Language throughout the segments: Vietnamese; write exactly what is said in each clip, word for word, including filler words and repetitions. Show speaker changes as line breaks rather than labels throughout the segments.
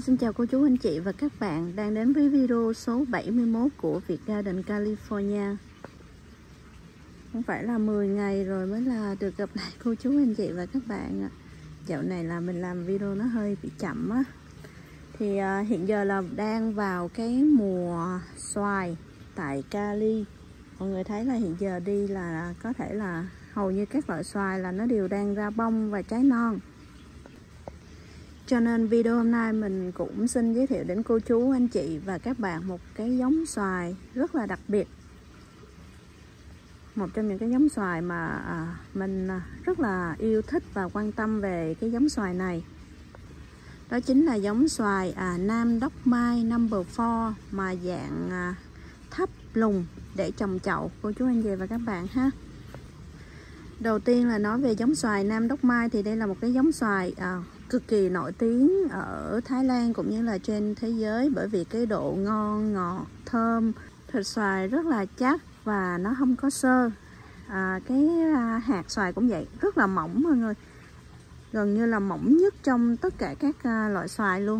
xin chào cô chú anh chị và các bạn đang đến với video số bảy mươi mốt của Việt Garden California. Không phải là mười ngày rồi mới là được gặp lại cô chú anh chị và các bạn ạ. Dạo này là mình làm video nó hơi bị chậm á. Thì uh, hiện giờ là đang vào cái mùa xoài tại Cali. Mọi người thấy là hiện giờ đi là có thể là hầu như các loại xoài là nó đều đang ra bông và trái non. Cho nên video hôm nay mình cũng xin giới thiệu đến cô chú, anh chị và các bạn một cái giống xoài rất là đặc biệt. Một trong những cái giống xoài mà à, mình rất là yêu thích và quan tâm về cái giống xoài này. Đó chính là giống xoài à, Nam Đốc Mai number four mà dạng à, thấp lùn để trồng chậu cô chú anh chị và các bạn ha. Đầu tiên là nói về giống xoài Nam Đốc Mai thì đây là một cái giống xoài à, cực kỳ nổi tiếng ở Thái Lan cũng như là trên thế giới bởi vì cái độ ngon, ngọt, thơm, thịt xoài rất là chắc và nó không có xơ. À, cái à, hạt xoài cũng vậy, rất là mỏng mọi người, gần như là mỏng nhất trong tất cả các à, loại xoài luôn.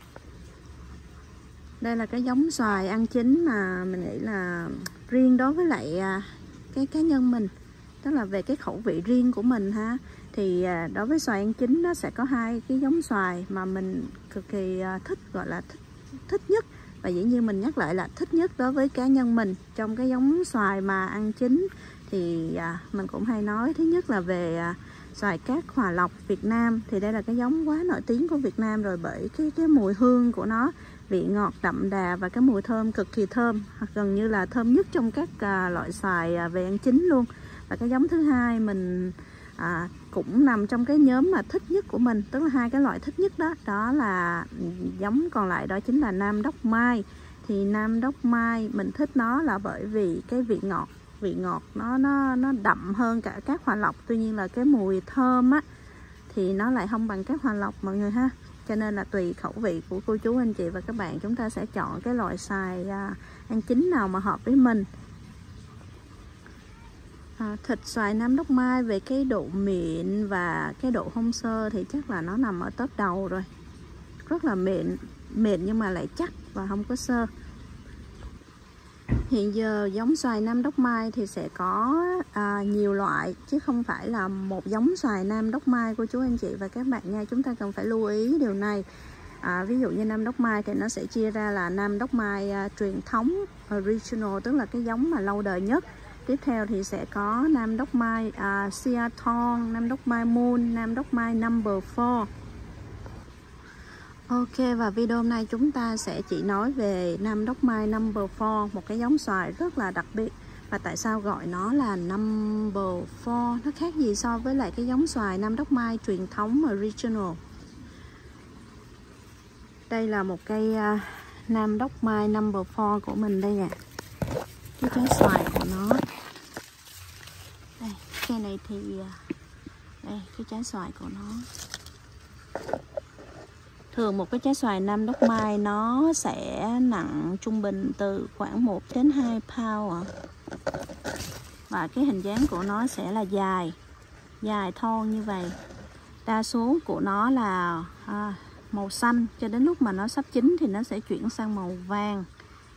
Đây là cái giống xoài ăn chín mà mình nghĩ là riêng đối với lại à, cái cá nhân mình, tức là về cái khẩu vị riêng của mình ha. Thì đối với xoài ăn chín nó sẽ có hai cái giống xoài mà mình cực kỳ thích, gọi là thích, thích nhất. Và dĩ nhiên mình nhắc lại là thích nhất đối với cá nhân mình. Trong cái giống xoài mà ăn chín thì mình cũng hay nói, thứ nhất là về xoài cát Hòa Lộc Việt Nam. Thì đây là cái giống quá nổi tiếng của Việt Nam rồi, bởi cái, cái mùi hương của nó, vị ngọt đậm đà và cái mùi thơm cực kỳ thơm, gần như là thơm nhất trong các loại xoài về ăn chín luôn. Và cái giống thứ hai mình à, cũng nằm trong cái nhóm mà thích nhất của mình, tức là hai cái loại thích nhất đó, đó là giống còn lại đó chính là Nam Đốc Mai. Thì Nam Đốc Mai mình thích nó là bởi vì cái vị ngọt, vị ngọt nó nó nó đậm hơn cả các Hòa Lộc, tuy nhiên là cái mùi thơm á thì nó lại không bằng các Hòa Lộc mọi người ha. Cho nên là tùy khẩu vị của cô chú anh chị và các bạn, chúng ta sẽ chọn cái loại xoài à, ăn chín nào mà hợp với mình. À, thịt xoài Nam Đốc Mai về cái độ mịn và cái độ hông xơ thì chắc là nó nằm ở top đầu rồi. Rất là mịn, mịn nhưng mà lại chắc và không có xơ. Hiện giờ giống xoài Nam Đốc Mai thì sẽ có à, nhiều loại chứ không phải là một giống xoài Nam Đốc Mai cô chú anh chị và các bạn nha. Chúng ta cần phải lưu ý điều này. À, ví dụ như Nam Đốc Mai thì nó sẽ chia ra là Nam Đốc Mai à, truyền thống original, tức là cái giống mà lâu đời nhất. Tiếp theo thì sẽ có Nam Đốc Mai uh, Seattle, Nam Đốc Mai Moon, Nam Đốc Mai number four. Ok, và video hôm nay chúng ta sẽ chỉ nói về Nam Đốc Mai number four, một cái giống xoài rất là đặc biệt. Và tại sao gọi nó là number four? Nó khác gì so với lại cái giống xoài Nam Đốc Mai truyền thống original? Đây là một cây uh, Nam Đốc Mai number four của mình đây nè. Cái trái xoài của nó đây, cây này thì đây, cái trái xoài của nó thường một cái trái xoài Nam Đốc Mai nó sẽ nặng trung bình từ khoảng một đến hai pound à. Và cái hình dáng của nó sẽ là dài dài thon như vậy. Đa số của nó là à, màu xanh, cho đến lúc mà nó sắp chín thì nó sẽ chuyển sang màu vàng.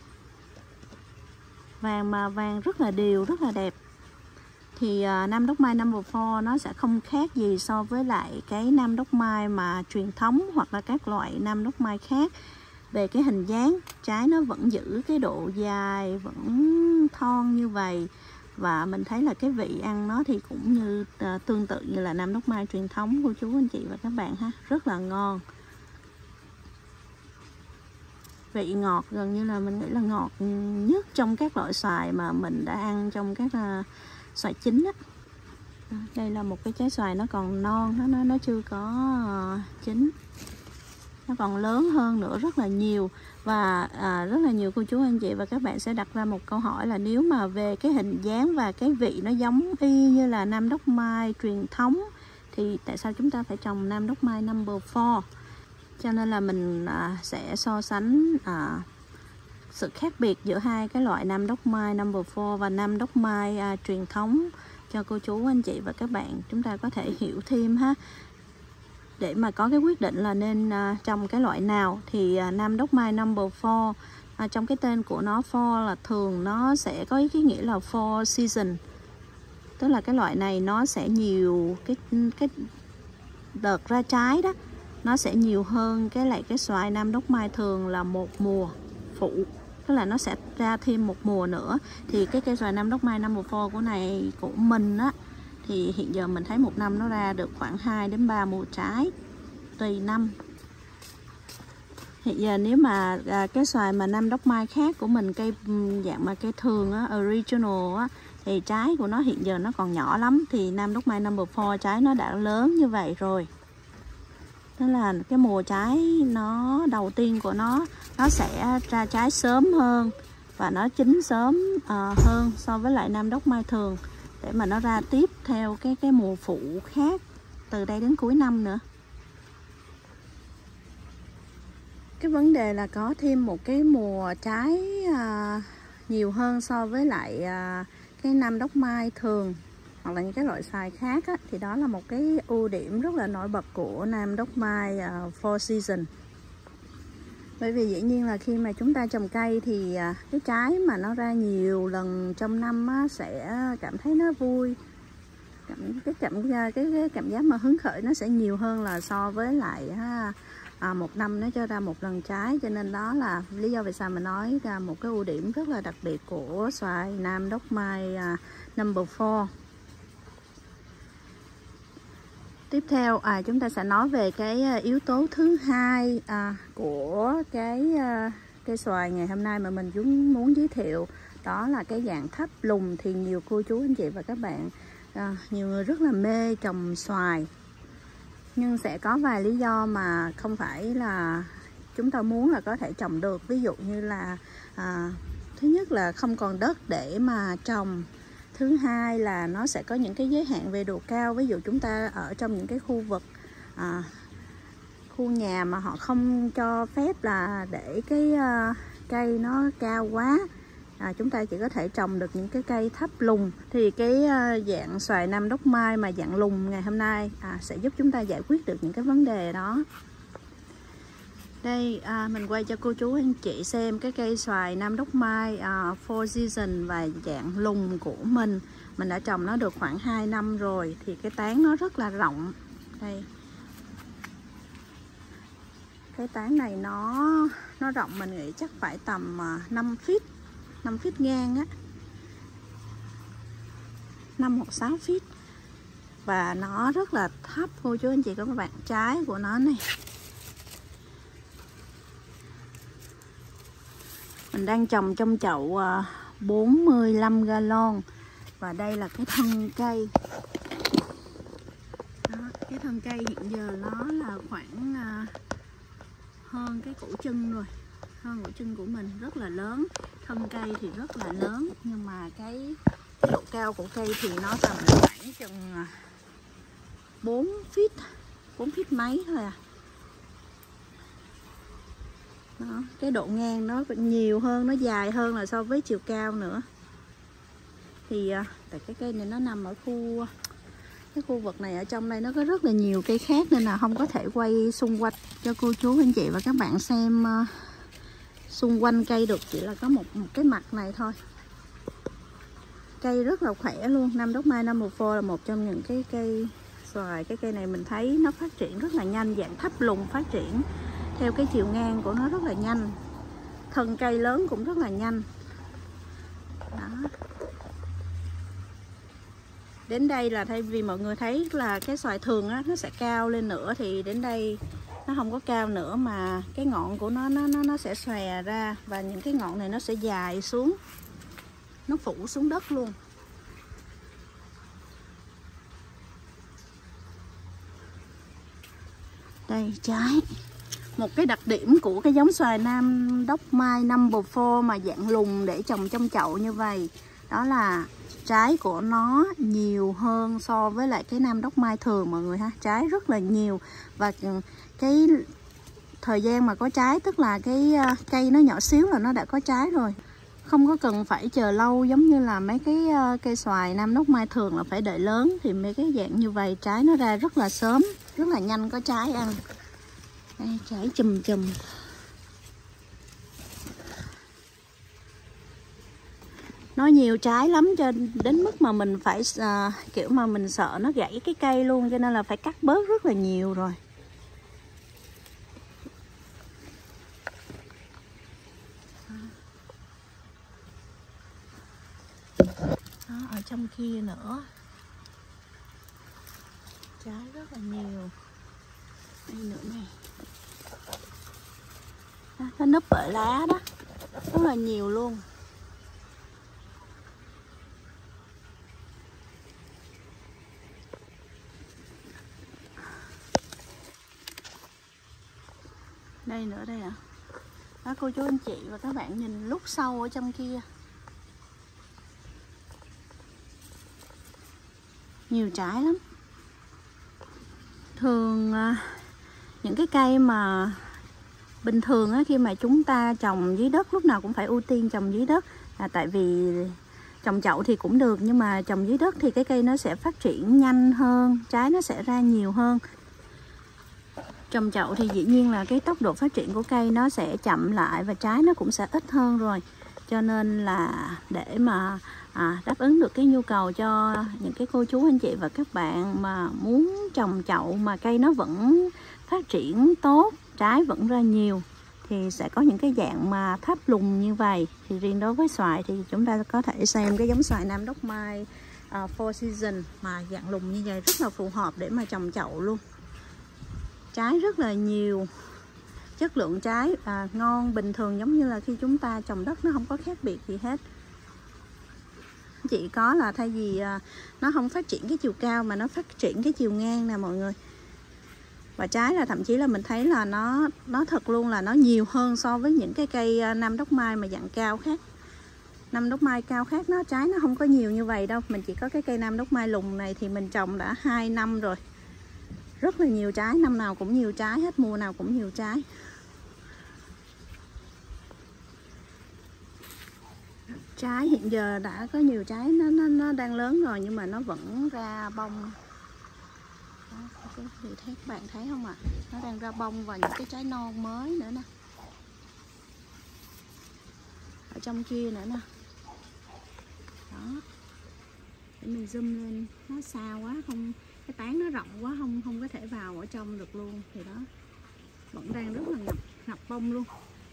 Vàng mà vàng rất là đều, rất là đẹp. Thì uh, Nam Đốc Mai number four nó sẽ không khác gì so với lại cái Nam Đốc Mai mà truyền thống hoặc là các loại Nam Đốc Mai khác. Về cái hình dáng, trái nó vẫn giữ cái độ dài, vẫn thon như vậy. Và mình thấy là cái vị ăn nó thì cũng như uh, tương tự như là Nam Đốc Mai truyền thống cô chú anh chị và các bạn ha. Rất là ngon. Vị ngọt gần như là mình nghĩ là ngọt nhất trong các loại xoài mà mình đã ăn trong các uh, xoài chín á. Đây là một cái trái xoài nó còn non, nó nó, nó chưa có uh, chín, nó còn lớn hơn nữa rất là nhiều. Và à, rất là nhiều cô chú anh chị và các bạn sẽ đặt ra một câu hỏi là nếu mà về cái hình dáng và cái vị nó giống y như là Nam Đốc Mai truyền thống thì tại sao chúng ta phải trồng Nam Đốc Mai number four? Cho nên là mình à, sẽ so sánh à, sự khác biệt giữa hai cái loại Nam Đốc Mai number four và Nam Đốc Mai à, truyền thống cho cô chú anh chị và các bạn chúng ta có thể hiểu thêm ha. để mà có cái quyết định là nên uh, trồng cái loại nào thì uh, Nam Đốc Mai number four, uh, trong cái tên của nó four là thường nó sẽ có cái nghĩa là four season, tức là cái loại này nó sẽ nhiều cái cái đợt ra trái đó, nó sẽ nhiều hơn cái lại cái xoài Nam Đốc Mai thường là một mùa phụ, tức là nó sẽ ra thêm một mùa nữa. Thì cái cây xoài Nam Đốc Mai number four của này của mình á, thì hiện giờ mình thấy một năm nó ra được khoảng hai đến ba mùa trái tùy năm. Hiện giờ nếu mà à, cái xoài mà Nam Đốc Mai khác của mình, cây dạng mà cây thường á, original á, thì trái của nó hiện giờ nó còn nhỏ lắm. Thì Nam Đốc Mai number four trái nó đã lớn như vậy rồi, tức là cái mùa trái nó đầu tiên của nó nó sẽ ra trái sớm hơn và nó chín sớm uh, hơn so với lại Nam Đốc Mai thường, để mà nó ra tiếp theo cái cái mùa phụ khác từ đây đến cuối năm nữa. Cái vấn đề là có thêm một cái mùa trái uh, nhiều hơn so với lại uh, cái Nam Đốc Mai thường hoặc là những cái loại xoài khác á, thì đó là một cái ưu điểm rất là nổi bật của Nam Đốc Mai uh, four season. Bởi vì dĩ nhiên là khi mà chúng ta trồng cây thì uh, cái trái mà nó ra nhiều lần trong năm á, sẽ cảm thấy nó vui, cảm, cái, cảm, cái, cái cảm giác mà hứng khởi nó sẽ nhiều hơn là so với lại ha, à, một năm nó cho ra một lần trái. Cho nên đó là lý do vì sao mà nói ra một cái ưu điểm rất là đặc biệt của xoài Nam Đốc Mai uh, number four. Tiếp theo à, chúng ta sẽ nói về cái yếu tố thứ hai à, của cái à, cây xoài ngày hôm nay mà mình muốn giới thiệu, đó là cái dạng thấp lùn. Thì nhiều cô chú anh chị và các bạn, à, nhiều người rất là mê trồng xoài, nhưng sẽ có vài lý do mà không phải là chúng ta muốn là có thể trồng được. Ví dụ như là à, thứ nhất là không còn đất để mà trồng. Thứ hai là nó sẽ có những cái giới hạn về độ cao. Ví dụ chúng ta ở trong những cái khu vực à, khu nhà mà họ không cho phép là để cái uh, cây nó cao quá, à, chúng ta chỉ có thể trồng được những cái cây thấp lùn. Thì cái uh, dạng xoài Nam Đốc Mai mà dạng lùn ngày hôm nay à, sẽ giúp chúng ta giải quyết được những cái vấn đề đó. Đây à, mình quay cho cô chú anh chị xem cái cây xoài Nam Đốc Mai à, four season và dạng lùn của mình. Mình đã trồng nó được khoảng hai năm rồi. Thì cái tán nó rất là rộng. Đây, cái tán này nó nó rộng, mình nghĩ chắc phải tầm năm feet, năm feet ngang á, năm hoặc sáu feet. Và nó rất là thấp cô chú anh chị các bạn. Trái của nó này, mình đang trồng trong chậu bốn mươi lăm gallon. Và đây là cái thân cây đó, cái thân cây hiện giờ nó là khoảng uh, hơn cái cổ chân rồi, hơn cổ chân của mình, rất là lớn. Thân cây thì rất là lớn, nhưng mà cái, cái độ cao của cây thì nó tầm khoảng chừng bốn feet, bốn feet mấy thôi à. Đó, cái độ ngang nó nhiều hơn, nó dài hơn là so với chiều cao nữa. Thì tại cái cây này nó nằm ở khu cái khu vực này, ở trong đây nó có rất là nhiều cây khác, nên là không có thể quay xung quanh cho cô chú anh chị và các bạn xem uh, xung quanh cây được, chỉ là có một, một cái mặt này thôi. Cây rất là khỏe luôn. Nam Đốc Mai number four là một trong những cái cây xoài, cái cây này mình thấy nó phát triển rất là nhanh, dạng thấp lùn phát triển theo cái chiều ngang của nó rất là nhanh. Thân cây lớn cũng rất là nhanh. Đó. Đến đây là thay vì mọi người thấy là cái xoài thường á, nó sẽ cao lên nữa, thì đến đây nó không có cao nữa, mà cái ngọn của nó nó nó nó sẽ xòe ra, và những cái ngọn này nó sẽ dài xuống, nó phủ xuống đất luôn. Đây trái. Một cái đặc điểm của cái giống xoài Nam Đốc Mai number four mà dạng lùn để trồng trong chậu như vậy, đó là trái của nó nhiều hơn so với lại cái Nam Đốc Mai thường mọi người ha. Trái rất là nhiều, và cái thời gian mà có trái, tức là cái cây nó nhỏ xíu là nó đã có trái rồi. không có cần phải chờ lâu giống như là mấy cái cây xoài Nam Đốc Mai thường là phải đợi lớn. Thì mấy cái dạng như vậy trái nó ra rất là sớm, rất là nhanh có trái ăn. Đây, trái chùm chùm. Nó nhiều trái lắm cho đến mức mà mình phải à, kiểu mà mình sợ nó gãy cái cây luôn, cho nên là phải cắt bớt rất là nhiều rồi. Đó, ở trong kia nữa trái rất là nhiều. Đây nữa này, đó, nó núp ở lá đó rất là nhiều luôn. Đây nữa đây ạ. À. Đó, cô chú anh chị và các bạn nhìn lúc sâu ở trong kia. Nhiều trái lắm. Thường những cái cây mà bình thường á, khi mà chúng ta trồng dưới đất lúc nào cũng phải ưu tiên trồng dưới đất. À, tại vì trồng chậu thì cũng được, nhưng mà trồng dưới đất thì cái cây nó sẽ phát triển nhanh hơn, trái nó sẽ ra nhiều hơn. Trồng chậu thì dĩ nhiên là cái tốc độ phát triển của cây nó sẽ chậm lại và trái nó cũng sẽ ít hơn rồi. Cho nên là để mà à, đáp ứng được cái nhu cầu cho những cái cô chú anh chị và các bạn mà muốn trồng chậu mà cây nó vẫn phát triển tốt, trái vẫn ra nhiều, thì sẽ có những cái dạng mà tháp lùn như vậy. Thì riêng đối với xoài thì chúng ta có thể xem cái giống xoài Nam Đốc Mai uh, Four Seasons mà dạng lùn như vậy rất là phù hợp để mà trồng chậu luôn. Trái rất là nhiều, chất lượng trái à, ngon, bình thường giống như là khi chúng ta trồng đất, nó không có khác biệt gì hết. Chỉ có là thay vì à, nó không phát triển cái chiều cao mà nó phát triển cái chiều ngang nè mọi người. Và trái là thậm chí là mình thấy là nó nó thật luôn là nó nhiều hơn so với những cái cây Nam Đốc Mai mà dạng cao khác. Nam Đốc Mai cao khác nó trái nó không có nhiều như vậy đâu. Mình chỉ có cái cây Nam Đốc Mai lùn này thì mình trồng đã hai năm rồi. Rất là nhiều trái, năm nào cũng nhiều trái hết, mùa nào cũng nhiều trái. Trái hiện giờ đã có nhiều trái nó nó, nó đang lớn rồi nhưng mà nó vẫn ra bông. Đó, thì thấy các bạn thấy không ạ? À? Nó đang ra bông và những cái trái non mới nữa nè. Ở trong kia nữa nè. Đó. Để mình zoom lên, nó xa quá không, cái tán nó rộng quá không không có thể vào ở trong được luôn. Thì đó, vẫn đang rất là ngập, ngập bông luôn.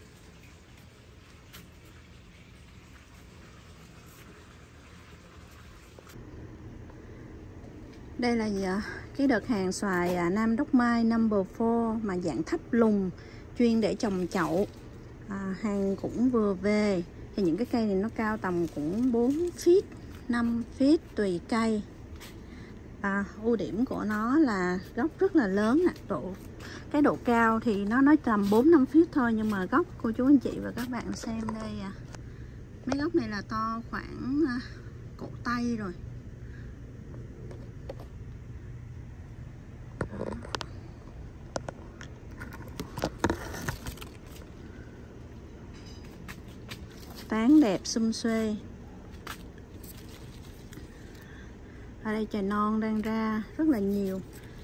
Đây là gì ạ? Cái đợt hàng xoài Nam Đốc Mai number four mà dạng thấp lùn, chuyên để trồng chậu. À, hàng cũng vừa về. Thì những cái cây này nó cao tầm cũng bốn feet, năm feet tùy cây. À, ưu điểm của nó là gốc rất là lớn ạ. Độ cái độ cao thì nó nói tầm bốn năm feet thôi, nhưng mà gốc cô chú anh chị và các bạn xem đây à. Mấy gốc này là to khoảng à, cổ tay rồi. Tán đẹp sum xuê. Ở đây chồi non đang ra rất là nhiều.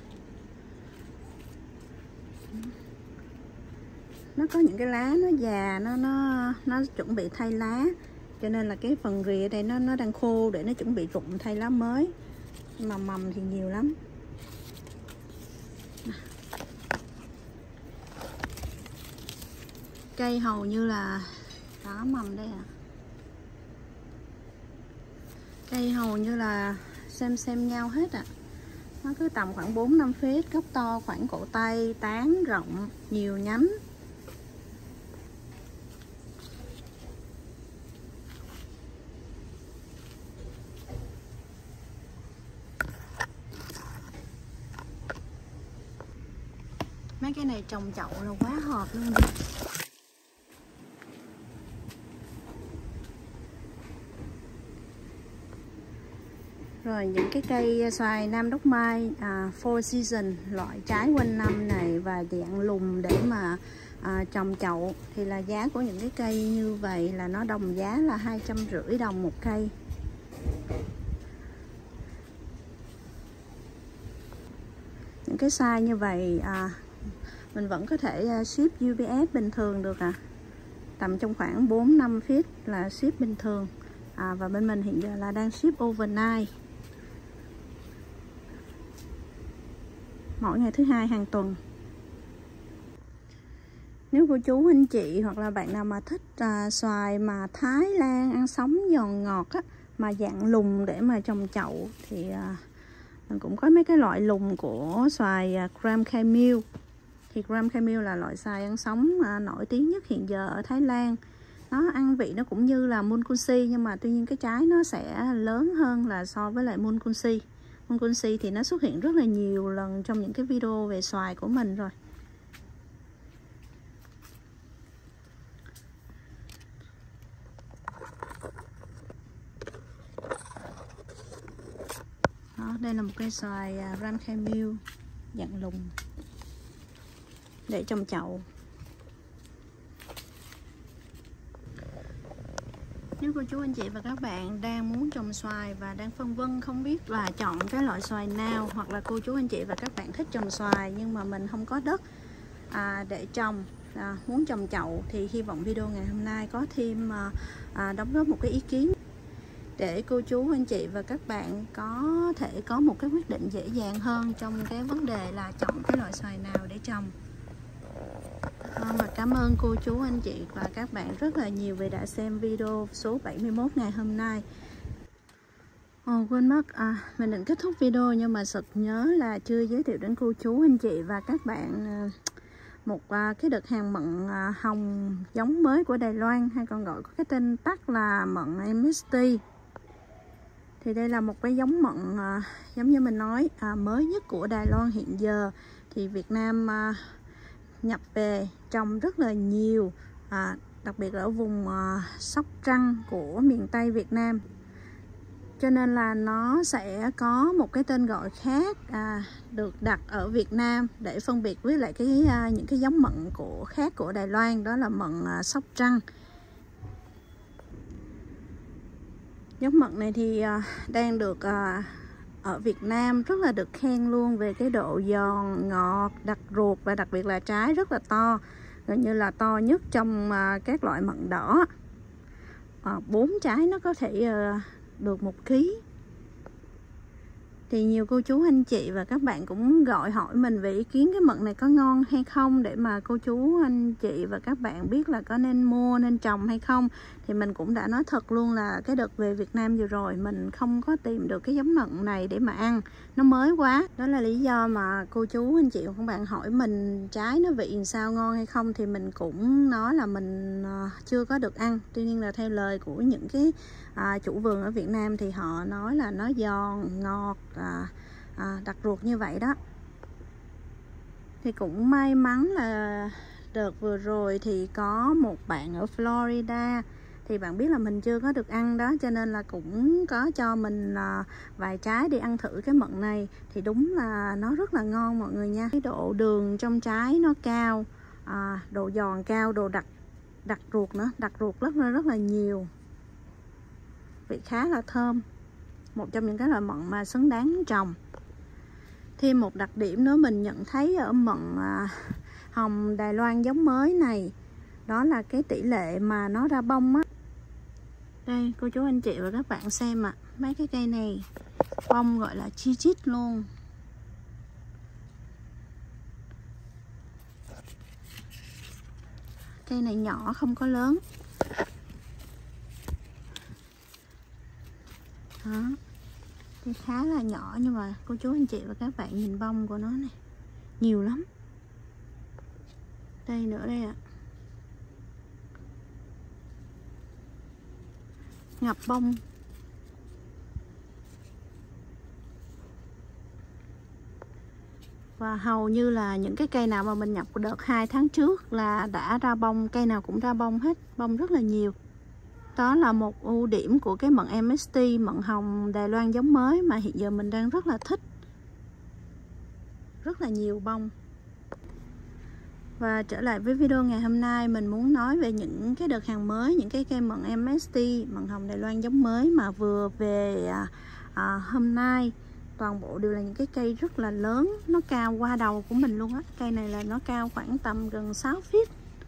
Nó có những cái lá nó già, nó nó nó chuẩn bị thay lá, cho nên là cái phần rìa ở đây nó nó đang khô để nó chuẩn bị rụng thay lá mới. Nhưng mà mầm thì nhiều lắm. Cây hầu như là đó, mầm đây à. Cây hầu như là xem xem nhau hết ạ. À. Nó cứ tầm khoảng bốn năm feet, gốc to khoảng cổ tay, tán rộng, nhiều nhánh. Mấy cái này trồng chậu là quá hợp luôn. Rồi những cái cây xoài Nam Đốc Mai à, Four Season, loại trái quanh năm này và dạng lùn để mà à, trồng chậu, thì là giá của những cái cây như vậy là nó đồng giá là hai trăm rưỡi đồng một cây. Những cái size như vậy à, mình vẫn có thể ship u pê ét bình thường được à, tầm trong khoảng bốn năm feet là ship bình thường à, và bên mình hiện giờ là đang ship overnight mỗi ngày thứ hai hàng tuần. Nếu cô chú anh chị hoặc là bạn nào mà thích à, xoài mà Thái Lan ăn sống giòn ngọt á, mà dạng lùn để mà trồng chậu thì à, mình cũng có mấy cái loại lùn của xoài à, Gram Camille. Thì Gram Camille là loại xoài ăn sống à, nổi tiếng nhất hiện giờ ở Thái Lan. Nó ăn vị nó cũng như là Munkunsi, nhưng mà tuy nhiên cái trái nó sẽ lớn hơn là so với lại Munkunsi. Munkunsi thì nó xuất hiện rất là nhiều lần trong những cái video về xoài của mình rồi. Đó, đây là một cây xoài Gram Camille dạng lùn để trồng chậu. Nếu cô chú anh chị và các bạn đang muốn trồng xoài và đang phân vân không biết là chọn cái loại xoài nào, hoặc là cô chú anh chị và các bạn thích trồng xoài nhưng mà mình không có đất à, để trồng, à, muốn trồng chậu, thì hy vọng video ngày hôm nay có thêm à, à, đóng góp một cái ý kiến để cô chú anh chị và các bạn có thể có một cái quyết định dễ dàng hơn trong cái vấn đề là chọn cái loại xoài nào để trồng. Và cảm ơn cô chú anh chị và các bạn rất là nhiều vì đã xem video số bảy mươi mốt ngày hôm nay. Ồ, quên mất à, mình định kết thúc video nhưng mà sực nhớ là chưa giới thiệu đến cô chú anh chị và các bạn một à, cái đợt hàng mận à, hồng giống mới của Đài Loan, hay còn gọi có cái tên tắt là mận em ét tê. Thì đây là một cái giống mận à, giống như mình nói à, mới nhất của Đài Loan hiện giờ. Thì Việt Nam à, nhập về trồng rất là nhiều, à, đặc biệt ở vùng à, Sóc Trăng của miền Tây Việt Nam, cho nên là nó sẽ có một cái tên gọi khác à, được đặt ở Việt Nam để phân biệt với lại cái à, những cái giống mận của khác của Đài Loan, đó là mận à, Sóc Trăng. Giống mận này thì à, đang được à, ở Việt Nam rất là được khen luôn về cái độ giòn, ngọt, đặc ruột và đặc biệt là trái rất là to, gần như là to nhất trong à, các loại mận đỏ. À, bốn trái nó có thể à, được một ký. Thì nhiều cô chú anh chị và các bạn cũng gọi hỏi mình về ý kiến cái mận này có ngon hay không, để mà cô chú anh chị và các bạn biết là có nên mua, nên trồng hay không. Thì mình cũng đã nói thật luôn là cái đợt về Việt Nam vừa rồi mình không có tìm được cái giống mận này để mà ăn, nó mới quá. Đó là lý do mà cô chú anh chị và các bạn hỏi mình trái nó vị làm sao, ngon hay không, thì mình cũng nói là mình chưa có được ăn. Tuy nhiên là theo lời của những cái à, chủ vườn ở Việt Nam thì họ nói là nó giòn, ngọt, à, à, đặc ruột như vậy đó. Thì cũng may mắn là đợt vừa rồi thì có một bạn ở Florida, thì bạn biết là mình chưa có được ăn đó, cho nên là cũng có cho mình à, vài trái đi ăn thử cái mận này. Thì đúng là nó rất là ngon mọi người nha. Cái độ đường trong trái nó cao, à, độ giòn cao, độ đặc đặc ruột nữa, đặc ruột rất là rất là nhiều, vị khá là thơm. Một trong những cái loại mận mà xứng đáng trồng. Thêm một đặc điểm nữa mình nhận thấy ở mận à, hồng Đài Loan giống mới này, đó là cái tỷ lệ mà nó ra bông á. Đây cô chú anh chị và các bạn xem ạ, à, mấy cái cây này bông gọi là chi chít luôn. Cây này nhỏ không có lớn. Đó, cây khá là nhỏ nhưng mà cô chú anh chị và các bạn nhìn bông của nó này, nhiều lắm. Đây nữa đây ạ, à. Ngập bông. Và hầu như là những cái cây nào mà mình nhập đợt hai tháng trước là đã ra bông, cây nào cũng ra bông hết, bông rất là nhiều. Đó là một ưu điểm của cái mận em ét tê, mận hồng Đài Loan giống mới mà hiện giờ mình đang rất là thích. Rất là nhiều bông. Và trở lại với video ngày hôm nay, mình muốn nói về những cái đợt hàng mới, những cái cây mận em ét tê, mận hồng Đài Loan giống mới mà vừa về à, à, hôm nay. Toàn bộ đều là những cái cây rất là lớn, nó cao qua đầu của mình luôn á. Cây này là nó cao khoảng tầm gần sáu feet.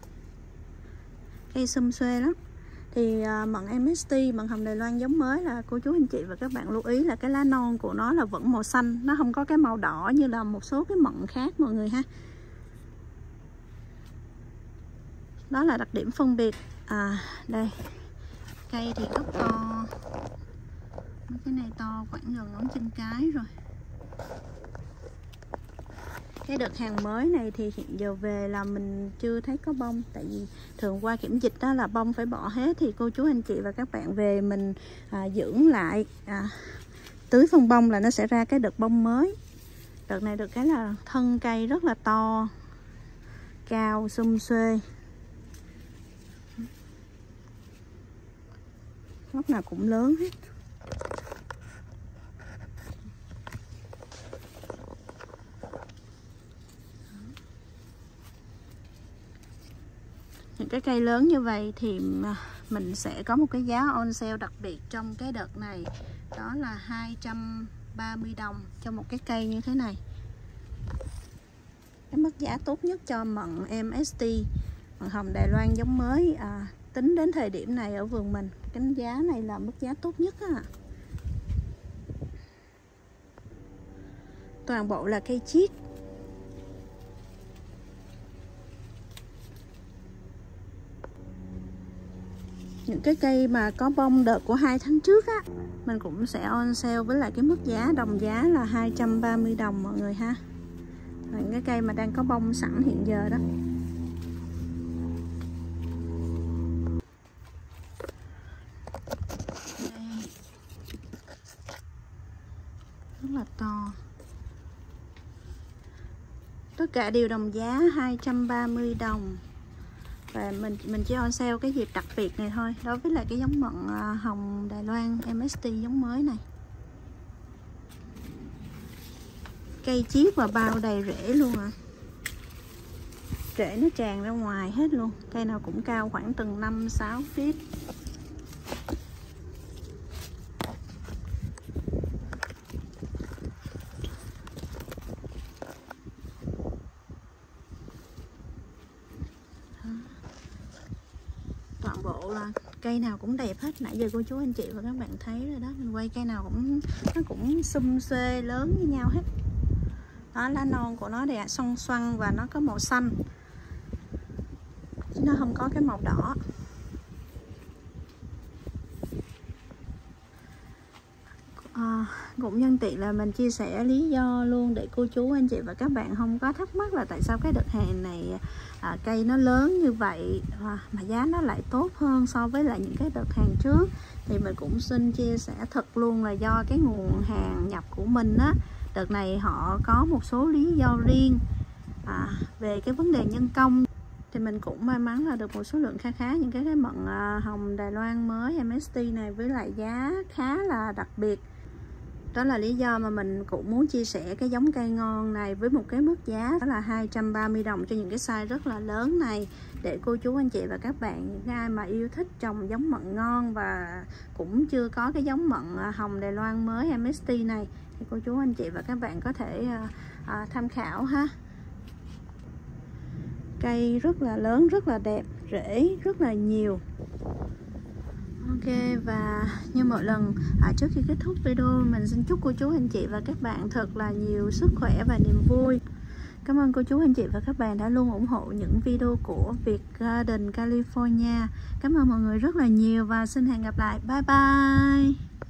Cây sum xuê lắm. Thì à, mận em ét tê, mận hồng Đài Loan giống mới là cô chú anh chị và các bạn lưu ý là cái lá non của nó là vẫn màu xanh, nó không có cái màu đỏ như là một số cái mận khác mọi người ha. Đó là đặc điểm phân biệt. À đây, cây thì rất to, cái này to khoảng gần ngón chân cái rồi. Cái đợt hàng mới này thì hiện giờ về là mình chưa thấy có bông. Tại vì thường qua kiểm dịch đó là bông phải bỏ hết. Thì cô chú anh chị và các bạn về mình à, dưỡng lại, à, tưới phân bông là nó sẽ ra cái đợt bông mới. Đợt này được cái là thân cây rất là to, cao, sum xuê, gốc nào cũng lớn hết. Những cái cây lớn như vậy thì mình sẽ có một cái giá on sale đặc biệt trong cái đợt này. Đó là hai trăm ba mươi đồng cho một cái cây như thế này. Cái mức giá tốt nhất cho mận em ét tê, mận hồng Đài Loan giống mới à, tính đến thời điểm này ở vườn mình. Cái giá này là mức giá tốt nhất á. Toàn bộ là cây chiết. Những cái cây mà có bông đợt của hai tháng trước á, mình cũng sẽ on sale với lại cái mức giá đồng giá là hai trăm ba mươi đồng mọi người ha. Những cái cây mà đang có bông sẵn hiện giờ đó. Đây. Rất là to. Tất cả đều đồng giá hai trăm ba mươi đồng. Và mình mình chỉ on sale cái dịp đặc biệt này thôi. Đối với lại cái giống mận hồng Đài Loan em ét tê giống mới này. Cây chiết và bao đầy rễ luôn à. Rễ nó tràn ra ngoài hết luôn. Cây nào cũng cao khoảng từng năm sáu feet. Toàn bộ là cây nào cũng đẹp hết. Nãy giờ cô chú anh chị và các bạn thấy rồi đó. Mình quay cây nào cũng nó cũng sum xuê lớn như nhau hết. Đó, lá non của nó đẹp xoăn xoăn và nó có màu xanh, chứ nó không có cái màu đỏ. À, cũng nhân tiện là mình chia sẻ lý do luôn để cô chú anh chị và các bạn không có thắc mắc là tại sao cái đợt hàng này à, cây nó lớn như vậy à, mà giá nó lại tốt hơn so với lại những cái đợt hàng trước. Thì mình cũng xin chia sẻ thật luôn là do cái nguồn hàng nhập của mình á, đợt này họ có một số lý do riêng à, về cái vấn đề nhân công. Thì mình cũng may mắn là được một số lượng khá khá những cái, cái mận à, hồng Đài Loan mới em ét tê này với lại giá khá là đặc biệt. Đó là lý do mà mình cũng muốn chia sẻ cái giống cây ngon này với một cái mức giá đó là hai trăm ba mươi đồng cho những cái size rất là lớn này. Để cô chú anh chị và các bạn, những ai mà yêu thích trồng giống mận ngon và cũng chưa có cái giống mận hồng Đài Loan mới em ét tê này thì cô chú anh chị và các bạn có thể à, à, tham khảo ha. Cây rất là lớn, rất là đẹp, rễ rất là nhiều. Ok, và như mọi lần à, trước khi kết thúc video, mình xin chúc cô chú anh chị và các bạn thật là nhiều sức khỏe và niềm vui. Cảm ơn cô chú anh chị và các bạn đã luôn ủng hộ những video của Việt Garden California. Cảm ơn mọi người rất là nhiều và xin hẹn gặp lại. Bye bye.